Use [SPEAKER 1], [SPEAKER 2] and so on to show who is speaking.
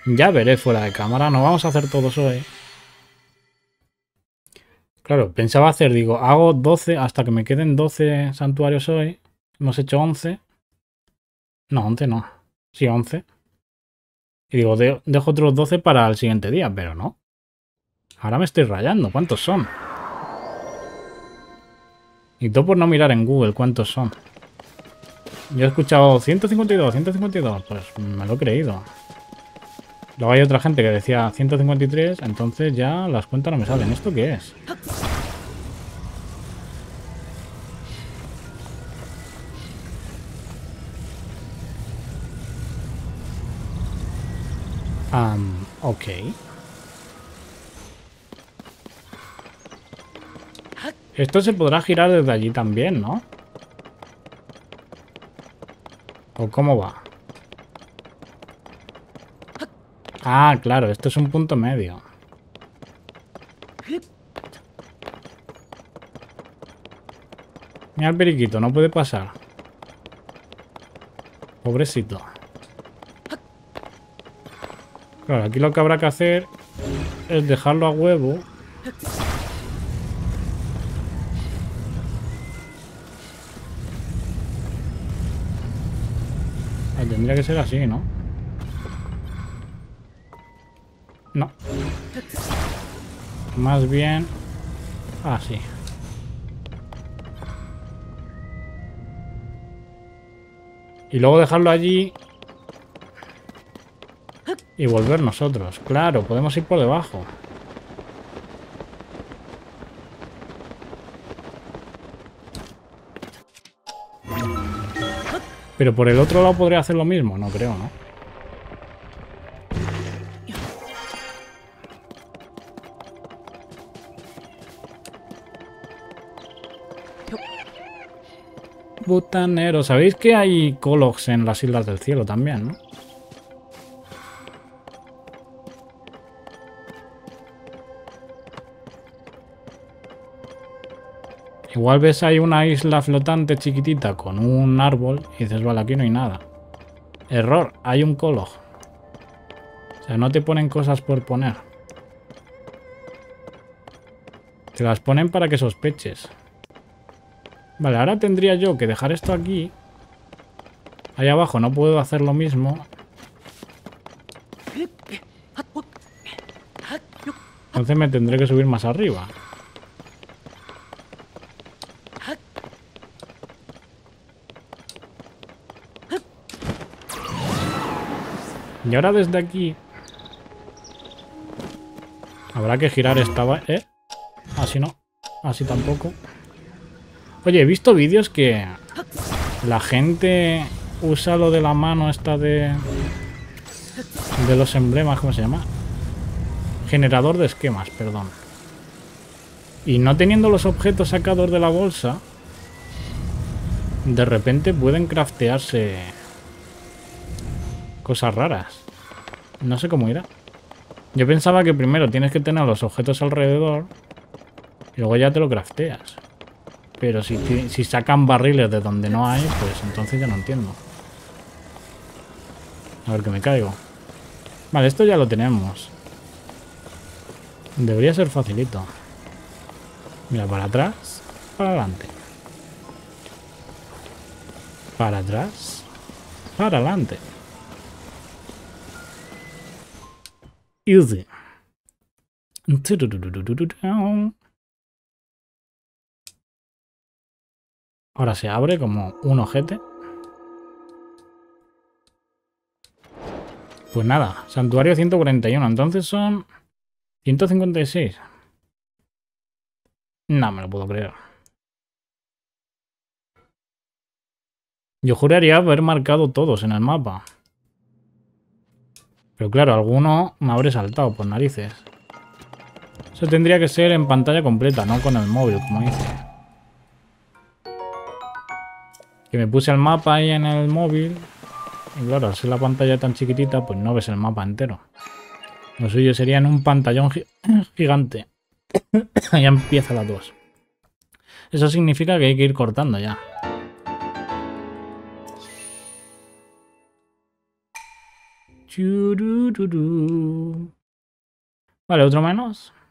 [SPEAKER 1] Ya veré fuera de cámara. No vamos a hacer todos hoy. Claro, pensaba hacer, digo, hago 12 hasta que me queden 12 santuarios hoy. Hemos hecho 11. No, 11 no. Sí, 11. Y digo, dejo otros 12 para el siguiente día, pero no. Ahora me estoy rayando. ¿Cuántos son? Y todo por no mirar en Google cuántos son. Yo he escuchado 152, 152. Pues me lo he creído. Luego hay otra gente que decía 153, entonces ya las cuentas no me salen. ¿Esto qué es? Ok. Esto se podrá girar desde allí también, ¿no? ¿O cómo va? Ah, claro, esto es un punto medio. Mira el periquito, no puede pasar. Pobrecito. Claro, aquí lo que habrá que hacer es dejarlo a huevo. Tendría que ser así, ¿no? No. Más bien... así. Y luego dejarlo allí... y volver nosotros. Claro, podemos ir por debajo. Pero por el otro lado podría hacer lo mismo. No creo, ¿no? Butanero. ¿Sabéis que hay Cologs en las Islas del Cielo también, no? Igual ves ahí una isla flotante chiquitita con un árbol y dices, vale, aquí no hay nada. Error, hay un Colog. O sea, no te ponen cosas por poner. Te las ponen para que sospeches. Vale, ahora tendría yo que dejar esto aquí. Ahí abajo no puedo hacer lo mismo. Entonces me tendré que subir más arriba. Y ahora desde aquí... habrá que girar esta... así no. Así tampoco. Oye, he visto vídeos que... la gente usa lo de la mano esta de los emblemas, ¿cómo se llama? Generador de esquemas, perdón. Y no teniendo los objetos sacados de la bolsa, de repente pueden craftearse cosas raras. No sé cómo irá. Yo pensaba que primero tienes que tener los objetos alrededor y luego ya te lo crafteas. Pero si sacan barriles de donde no hay, pues entonces ya no entiendo. A ver que me caigo. Vale, esto ya lo tenemos. Debería ser facilito. Mira, para atrás, para adelante. Para atrás, para adelante. Easy. Ahora se abre como un ojete. Pues nada, santuario 141. Entonces son 156. No me lo puedo creer. Yo juraría haber marcado todos en el mapa. Pero claro, alguno me habré saltado por narices. Eso tendría que ser en pantalla completa, no con el móvil, como dice. Que me puse el mapa ahí en el móvil. Y claro, al ser la pantalla tan chiquitita, pues no ves el mapa entero. Lo suyo sería en un pantallón gigante. Ya empieza la tos. Eso significa que hay que ir cortando ya. Churururu. Vale, otro menos.